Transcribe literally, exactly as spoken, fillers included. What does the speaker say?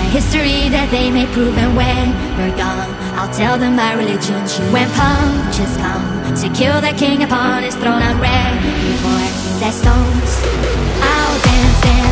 history that they may prove. And when we're gone, I'll tell them my religion choose. When punctures come to kill the king upon his throne, I'm ready for their stones. I'll dance, dance